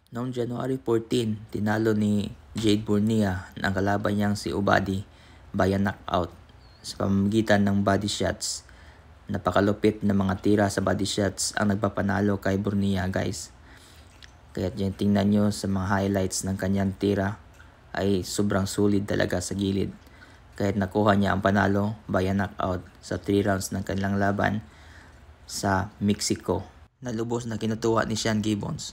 Noong January 14, tinalo ni Jade Bornea ang kalaban niyang si Obbadi via knockout sa pamamagitan ng body shots. Napakalupit na mga tira sa body shots ang nagpapanalo kay Bornea, guys. Kaya tingnan nyo sa mga highlights ng kanyang tira ay sobrang sulit talaga sa gilid. Kahit nakuha niya ang panalo via knockout sa 3 rounds ng kanilang laban sa Mexico. Nalubos na kinutuwa ni Sean Gibbons.